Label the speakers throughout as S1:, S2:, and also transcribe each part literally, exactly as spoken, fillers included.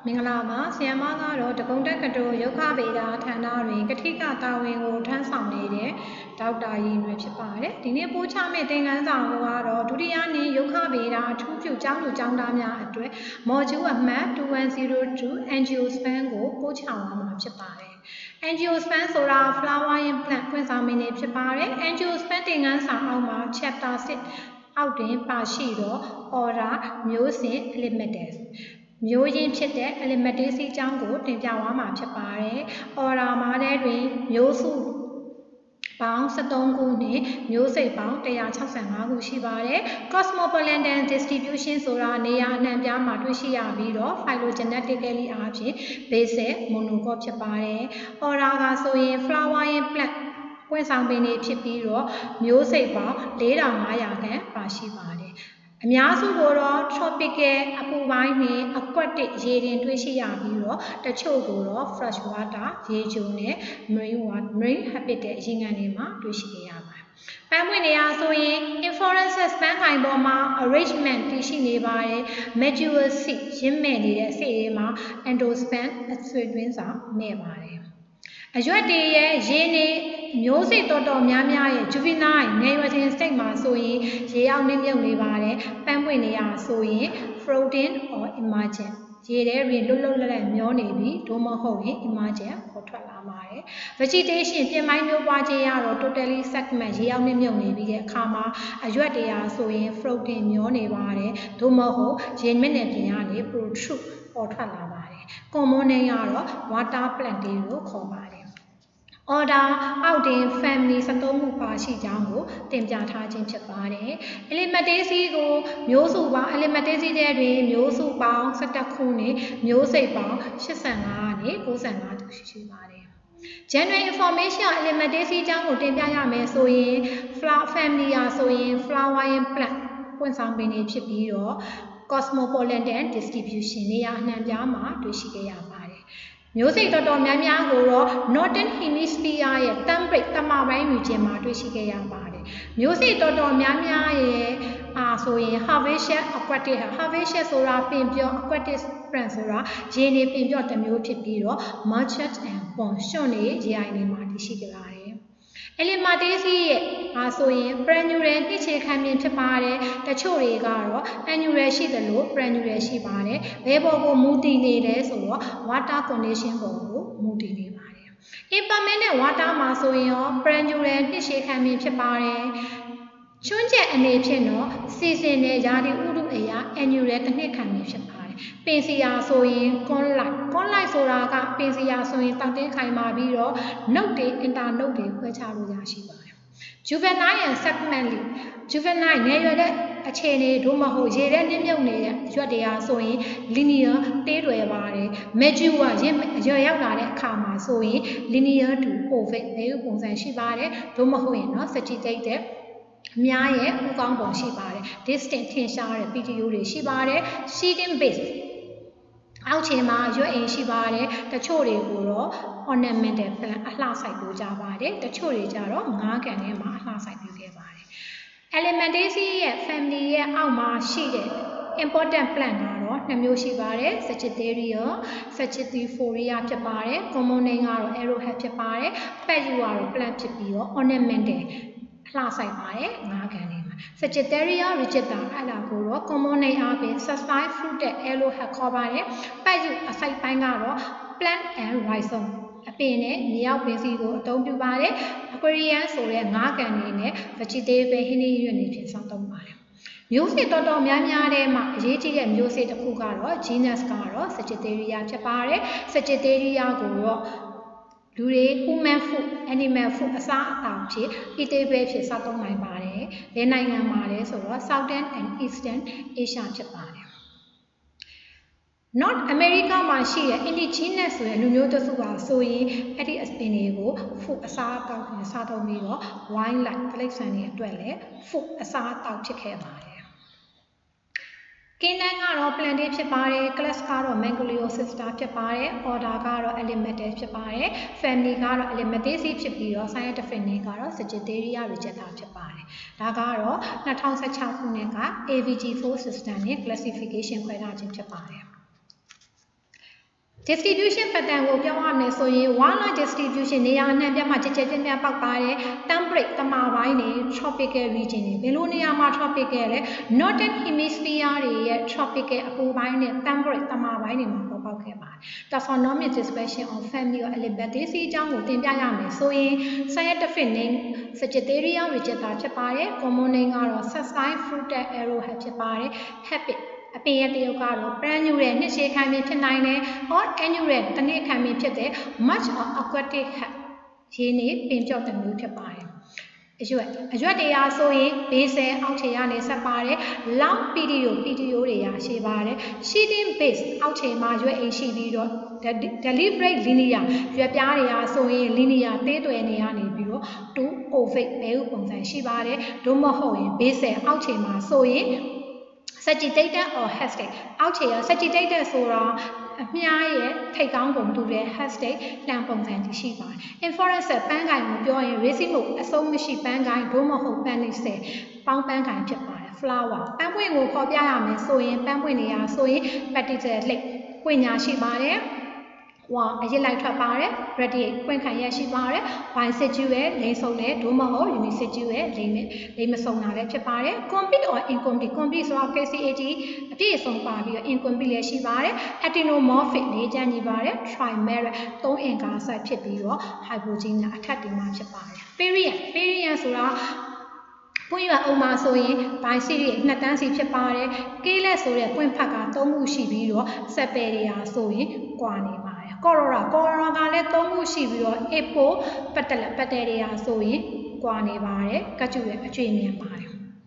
S1: မင်္ဂလာပါဆရာမကတော့တကုံတက်ကတိုရုခဗေဒဌာနတွင်ကတိကတာဝန်ကိုထမ်းဆောင်နေတဲ့ဒေါက်တာရင်တွေဖြစ်ပါတယ်ဒီနေ့ပို့ချမယ့်သင်ခန်းစာကတော့ဒုတိယနှစ်ရုခဗေဒအထူးပြုကျောင်းသူကျောင်းသားများအတွက် module အမှတ်two one zero two angiospan ကိုပို့ချသွားမှာဖြစ်ပါတယ် angiospan ဆိုတာ flowering plant ဖွင့်ဆောင်မင်းတွေဖြစ်ပါတယ် angiospan သင်ခန်းစာအောက်မှာ chapter six အောက်တွင်ပါရှိသော order မျိုးစဉ် ellipticမျိုးရင်းဖြစ်တဲ့ elliptic အကြောင်းကိုတင်ပြသွားမှာဖြစ်ပါတယ်။ order မှာတဲ့တွင်မျိုးစုပေါင်းseventeenခုနှင့်မျိုးစိတ်ပေါင်းone hundred sixty-fiveခုရှိပါတယ်။ cosmopolitan distribution ဆိုတာနေရာအနှံ့ပြားမှာတွေ့ရှိရပြီးတော့ phylogenetically အားဖြင့် basic monocot ဖြစ်ပါတယ်။ order ကဆိုရင် flowering plant ပွင့်ဆောင်ပင်တွေဖြစ်ပြီးတော့မျိုးစိတ်ပေါင်းfour thousand five hundredခန့်ပါရှိပါတယ်။အများစုကိုတော့ tropical အပူပိုင်းနှင့် aquatic ရေပြင်တွေ့ရှိရပြီးတော့တချို့ကိုတော့ fresh water ရေချိုနဲ့ marine water marine habitat ရေငန်တွေမှာတွေ့ရှိရပါတယ်။ပန်းပွင့်နေရာဆိုရင် inflorescence ပန်းခိုင်ပေါ်မှာ arrangement တည်ရှိနေပါတယ်။ mature seed ရင်းမဲ့နေတဲ့စိတ်တွေမှာ endospan အဆွေတွင်းစာမဲ့ပါတယ်။အရွက်တွေရဲ့ရေနေမျိုးစိတ်တော်တော်များများရဲ့ juvenile ငယ်ရွယ်ခြင်းစိတ်မှာဆိုရင်ရေရောက်နှိမ့်မြုပ်နေပါတယ်ပန်းပွင့်နေရဆိုရင် floating or emergent ရေထဲတွင်လွတ်လွတ်လပ်လပ်မျောနေပြီးဒို့မဟုတ်ရင် emergent ပေါ်ထွက်လာပါတယ် vegetation ပြင်ပိုင်းမျိုးပွားခြင်းရတော့ totally segment ရေရောက်နှိမ့်မြုပ်နေပြီးတဲ့အခါမှာအရွက်တွေရာဆိုရင် floating မျောနေပါတယ်ဒို့မဟုတ်ရေမျက်နှာပြင်ကနေ protrude ပေါ်ထွက်လာပါတယ် common name ကတော့ water plant တွေလို့ခေါ်ပါတယ်order အောက်တင် family seventeenခုပါရှိကြောင်းကိုတင်ပြထားခြင်းဖြစ်ပါတယ် elliptic ကိုမျိုးစုပေါင်း elliptic တဲ့တွင်မျိုးစုပေါင်းseventeenခုနဲ့မျိုးစိတ်ပေါင်းeighty-fiveနဲ့ninety-fiveတူရှိပါတယ် general information elliptic အကြောင်းကိုတင်ပြရမယ်ဆိုရင် flower family ရာဆိုရင် flowering plant ပွင့်ဆောင်ပင်တွေဖြစ်ပြီးတော့ cosmopolitan distribution နေရာအနှံ့ပြားမှာတွေ့ရှိခဲ့ရပါတယ်မျိုးစိတ်တော်တော်များများကိုတော့ Northern Hemisphere ရဲ့ temperate တမပိုင်း region မှာတွေ့ရှိခဲ့ရပါတယ်။မျိုးစိတ်တော်တော်များများရဲ့အာဆိုရင် herbaceous aquatic herbaceous ဆိုတာပင်ပြော aquatic plant ဆိုတာရေနေပင်ပြောတစ်မျိုးဖြစ်ပြီးတော့ marshes and ponds ရွှံ့နေရေအိုင်တွေမှာတွေ့ရှိကြပါတယ်။ elliptic ရဲ့အားဆိုရင် perennial နှစ်ချေခံမြင်ဖြစ်ပါတယ်တချို့တွေကတော့ annual ရှိသလို perennial ရှိပါတယ်ဘယ်ပေါ်ကိုမူတည်နေလဲဆိုတော့ water condition ပေါ်ကိုမူတည်နေပါတယ် impermanent water မှာဆိုရင်ရော perennial နှစ်ချေခံမြင်ဖြစ်ပါတယ်ချွန်းချက်အနေဖြင့်တော့ season နဲ့ယာတိဥတုအရာ annual တစ်နှစ်ခံမြင်ဖြစ်ပါတယ်ပင်စီယာဆိုရင် conlight conlight ဆိုတာကပင်စီယာဆိုရင်တောက်တင်းခိုင်မာပြီးတော့ note တွေ internote တွေခွဲခြားလို့ရရှိပါတယ် juvenile and segmentally juvenile ငယ်ရွယ်တဲ့အခြေအနေဒို့မဟုတ်ရေထဲနှင်းမြုပ်နေတဲ့ရွက်တွေအားဆိုရင် linear တေးတွယ်ပါတယ် mature ရင်းရွယ်ရောက်လာတဲ့အခါမှာဆိုရင် linear to ovate ဘယ်လိုပုံစံရှိပါတယ်ဒို့မဟုတ်ရင်တော့ sagittated တဲ့အများရဲ့ဥကောင်းပုံရှိပါတယ် distinct ထင်ရှားတဲ့ P T O တွေရှိပါတယ် seeding base အောက်ခြေမှာရွက်အိမ်ရှိပါတယ်တချို့တွေကိုတော့ ornamental plant အလှစိုက်ပျိုးကြပါတယ်တချို့တွေကြတော့ငါးကန်ထဲမှာအလှစိုက်ပျိုးခဲ့ပါတယ် elliptic ရဲ့ family ရဲ့အောက်မှာရှိတဲ့ important plant ကတော့နှစ်မျိုးရှိပါတယ် Sagittaria Sagittarifolia ဖြစ်ပါတယ် common name ကတော့ arrowhead ဖြစ်ပါတယ် pet ကတော့ plant ဖြစ်ပြီးတော့ ornamental အလှစိုက်ပါတယ်ငါးကန်ထဲမှာ Sagittaria rigida အဲ့ဒါကိုတော့ common name အားဖြင့် sessile fruited arrowhead ခေါ်ပါတယ် pet အစိုက်ပိုင်းကတော့ plant and rhizome အပင်နဲ့မြေအောက်ပင်စီကိုအသုံးပြုပါတယ် aquarium ဆိုတဲ့ငါးကန်တွေနဲ့ vegetable ဟင်းသီးရွက်တွေဖြင့်စောင့်သုံးပါတယ်မျိုးစိတ်တော်တော်များများထဲမှာအရေးကြီးတဲ့မျိုးစိတ်တစ်ခုကတော့ genus ကတော့ Sagittaria ဖြစ်ပါတယ် Sagittaria ကိုတော့လူတွေ human food animal food အစားအသောက်ဖြစ် eatable ဖြစ်စောင့်သုံးနိုင်ပါတယ်ဘယ်နိုင်ငံမှာလဲဆိုတော့ Southern and Eastern Asia ဖြစ်ပါတယ်North America မှာရှိတဲ့ indigenous ဆိုတဲ့လူမျိုးတစ်စုပါဆိုရင်အဲ့ဒီအပင်တွေကို food အစားအသောက်နဲ့စားသုံးပြီးတော့ wildlife တိရစ္ဆာန်တွေအတွက်လည်း food အစားအသောက်ဖြစ်ခဲ့ပါတယ်ကင်းတန်းကတော့ plant ဖြစ်ပါတယ် class ကတော့ Mangliosista ဖြစ်ပါတယ် order ကတော့ elliptic ဖြစ်ပါတယ် family ကတော့ elliptic ဖြစ်ပြီးတော့ scientific name ကတော့ Sagittaria rigida ဖြစ်ပါတယ်ဒါကတော့twenty sixteenခုနှစ်က A V G four system နဲ့ classification ခွဲထားခြင်းဖြစ်ပါတယ် distribution pattern ကိုပြောရမယ်ဆိုရင် wildlife distribution နေရာအနှံ့ပြမှာကြကြပြပြပေါက်ပါတယ် temperate တမာပိုင်းတွေ tropical region တွေဘယ်လိုနေရာမှာ tropical လဲ northern hemisphere တွေရဲ့ tropical အပူပိုင်းနဲ့ temperate တမာပိုင်းတွေမှာပေါ်ပေါက်ခဲ့ပါတယ် taxonomic description of family of Alibbaceae အကြောင်းကိုသင်ပြရမယ်ဆိုရင် scientific name Sagittaria rigida ဖြစ်ပါတယ် common name ကတော့ Saxine fruited arrowhead ဖြစ်ပါတယ် habitအပင်ရဲ့တရုပ်ကတော့ brand new တဲ့နှစ်ရှည်ခံပင်ဖြစ်နိုင်တယ် or annual တနှစ်ခံပင်ဖြစ်တဲ့ much or aquatic hat ရင်းနေပင်ပြော့တဲ့မျိုးဖြစ်ပါတယ်အရွက်အရွက်တွေအားဆိုရင် base အောက်ခြေကနေဆက်ပါတယ် long video video တွေရာရှိပါတယ် sheeting base အောက်ခြေမှာရွက်အိမ်ရှိပြီးတော့ deliberate linear ရွက်ပြားတွေအားဆိုရင် linear သေးသွယ်နေရနေပြီးတော့ two ovate ဘဲဥပုံစံရှိပါတယ်ဒို့မဟုတ်ရင် base အောက်ခြေမှာဆိုရင်Sagittated or hashtag အောက်ခြေရ Sagittated ဆိုတာအမြားရဲ့ထိတ်ကောင်းပုံတူတဲ့ hashtag လမ်းပုံစံကြီးရှိပါတယ် Inflorescence ပန်းကိုင်ကိုပြောရင် raceme အဆုံးမရှိပန်းကိုင်ဒို့မဟုတ်ပန်းလေးစဲပေါင်းပန်းကိုင်ဖြစ်ပါတယ် flower ပန်းပွင့်ကိုခေါ်ပြရမယ်ဆိုရင်ပန်းပွင့်နေရဆိုရင် petiole လှိပ်ပွင့်ညာရှိပါတယ်ဝါအရစ်လိုက်ထွက်ပါတယ် radiate ပွင့်ခံရရှိပါတယ် bisexual ရဲ့လိမ်ဆုံတဲ့ဒို့မဟုတ် unisexual ရဲ့လိမ်နဲ့လိမ်မဆုံတာလည်းဖြစ်ပါတယ် complete or incomplete complete ဆိုတာ K C A T အပြည့်အစုံပါပြီးတော့ incomplete လည်းရှိပါတယ် actinomorphic လေးချမ်းကြီးပါတယ် trimeral သုံးအင်္ဂါဆက်ဖြစ်ပြီးတော့ hypogenia အထက်တင်မှာဖြစ်ပါတယ် period period ဆိုတာပွင့်ရအောင်မှာဆိုရင် by series နှစ်တန်းစီဖြစ်ပါတယ် K-less ဆိုတဲ့ပွင့်ဖက်ကသုံးခုရှိပြီးတော့ sepal တွေဟာဆိုရင်ကွာနေပါတယ် Corora Corora ကလည်းသုံးခုရှိပြီးတော့ Apo ပတ်တက်လက်ပတ်တဲ့တွေဟာဆိုရင်ကွာနေပါတယ်ကတ်ကျူရဲ့အကျွေးမြန်ပါတယ်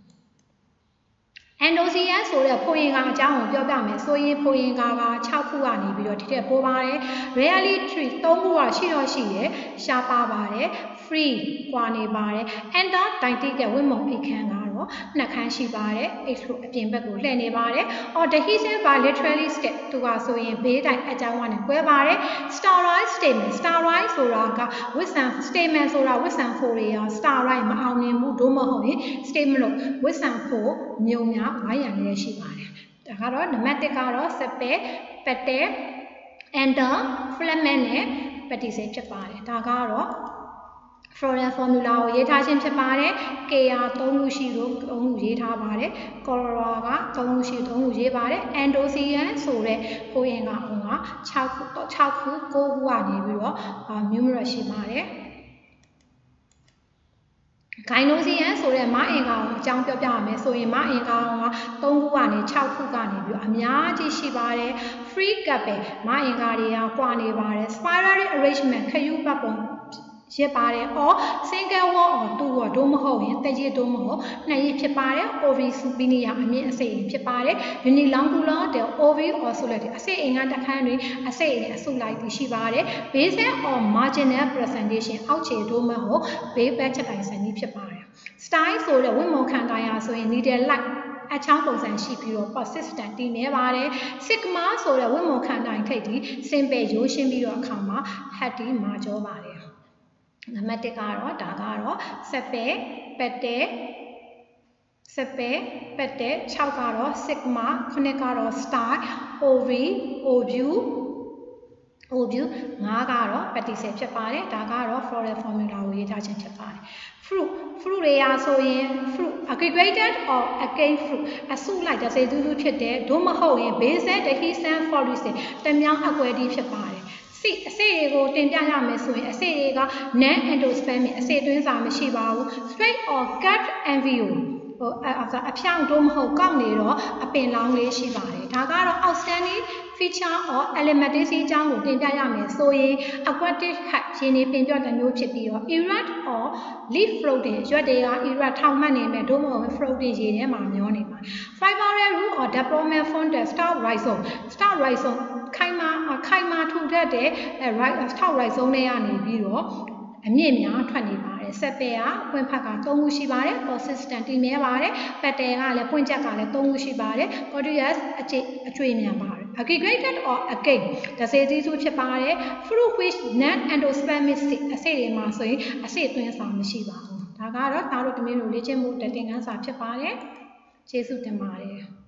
S1: Endosian ဆိုတဲ့ဖိုရင်ကအကြောင်းကိုပြောပြမယ်ဆိုရင်ဖိုရင်ကက၆ခုကနေပြီးတော့ဒီတက်ပိုးပါတယ် Rarely tree သုံးခုကရှိတော့ရှိတယ်ရှားပါပါတယ် Free ကွာနေပါတယ် Enter Dictic ရဲ့ဝိမုံအိတ်ခမ်းကတော့နှက်ခမ်းရှိပါတယ် H လို့အပြင်ဘက်ကိုလှည့်နေပါတယ် Or Adhesion by literally step သူကဆိုရင်ဘေးတိုင်အကြောင်းကနေကွဲပါတယ် Steroid statement Steroid ဆိုတာကဝစ်ဆန် statement ဆိုတာဝစ်ဆန်ဖို့တွေရော Steroid မအောင်မြင်ဘူးဒို့မဟုတ်ရင် statement လို့ဝစ်ဆန်ဖို့မြုံများဝိုင်းရံနေရှိပါတယ်ဒါကတော့ nematic ကတော့ sepal petal ender filament နဲ့ petiole ဖြစ်ပါတယ်ဒါကတော့ floral formula ကိုရေးထားခြင်းဖြစ်ပါတယ် K ကသုံးခုရှိလို့သုံးခုရေးထားပါတယ် Corora ကသုံးခုရှိသုံးခုရေးပါတယ် Endosian ဆိုတဲ့ဖိုရင်ကဟိုက၆ခု၆ခု၉ခုကနေပြီးတော့ numerous ရှိပါတယ် Gynosian ဆိုတဲ့မအင်ကောင်အကြောင်းပြောပြရမယ်ဆိုရင်မအင်ကောင်ကသုံးခုကနေ၆ခုကနေပြီးတော့အများကြီးရှိပါတယ် Free cap ပဲမအင်ကာတွေကကွာနေပါတယ် Spiral arrangement ခယူပတ်ပုံရပါတယ် or single wall or two wall ဒို့မဟုတ်ရင်တကြီးဒို့မဟုတ်နှစ်ရည်ဖြစ်ပါတယ် ovi supinior အမြင့်အစိတ်ဖြစ်ပါတယ် unilungular တဲ့ ovi or solid အစိတ်အင်္ဂါတစ်ခန်းတွေအစိတ်နဲ့အဆုလိုက်ပြီးရှိပါတယ် basal or marginal presentation အောက်ခြေဒို့မဟုတ်ဘေးဘက်ချက်တိုင်းစံကြီးဖြစ်ပါတယ် style ဆိုတဲ့ဝိမုံခံတိုင်းအားဆိုရင် needle like အချောင်းပုံစံရှိပြီးတော့ persistent တည်နေပါတယ် sigma ဆိုတဲ့ဝိမုံခံတိုင်းထိပ်ဒီ simple ရိုးရှင်းပြီးတော့အခါမှာ heady မာကြောပါတယ်Nematic ကတော့ဒါကတော့ sepal petal sepal petal ၆ကတော့ sigma ခုကတော့ star ovi ovule ovule ၅ကတော့ petiole ဖြစ်ပါတယ်ဒါကတော့ floral formula ကိုရေးထားခြင်းဖြစ်ပါတယ် fruit fruit တွေရာဆိုရင် fruit aggregated or again fruit အစုလိုက်တစ်စိတူးတူးဖြစ်တဲ့ဒို့မဟုတ်ရင် basal dehiscent foliaceous တမြောင်းအကွဲတီးဖြစ်ပါတယ်စီအစိတွေကိုတင်ပြရမယ်ဆိုရင်အစိတွေက non endospermic အစိတွင်းစာမရှိပါဘူး straight or cut embryo ဟိုအဖြောင့်တို့မဟုတ်ကောက်နေတော့အပင်လောင်းလေးရှိပါတယ်ဒါကတော့ outstanding feature or Alibbaceae အကြောင်းကိုတင်ပြရမယ်ဆိုရင် aquatic hat ရင်းနေပင်ပြော့တဲ့မျိုးဖြစ်ပြီးတော့ erect or leaf floating ရွက်တွေက erect ထောင်မှတ်နေမယ်တို့မဟုတ် floating ရေထဲမှာမျောနေမှာ fibrous root or diplomat formed stout rhizome stout rhizome ခိုင်မာခိုင်မာထူထပ်တဲ့ stout rhizome တွေကနေပြီးတော့အမြင့်များထွက်နေပါတယ် sepal ကပွင့်ဖက်ကသုံးခုရှိပါတယ် persistent တည်မြဲပါတယ် petal ကလည်းပွင့်ချက်ကလည်းသုံးခုရှိပါတယ် coriaceous အကျအကျွေးမြန်ပါတယ် aggregated or again တစေတီးစုဖြစ်ပါတယ် fruit which non endospermic အစိတွေမှာဆိုရင်အစိသွင်းစာမရှိပါဘူးဒါကတော့သားတို့တမင်းတို့လေ့ကျင့်မှုတင်ခန်းစာဖြစ်ပါတယ်ကျေးဇူးတင်ပါတယ်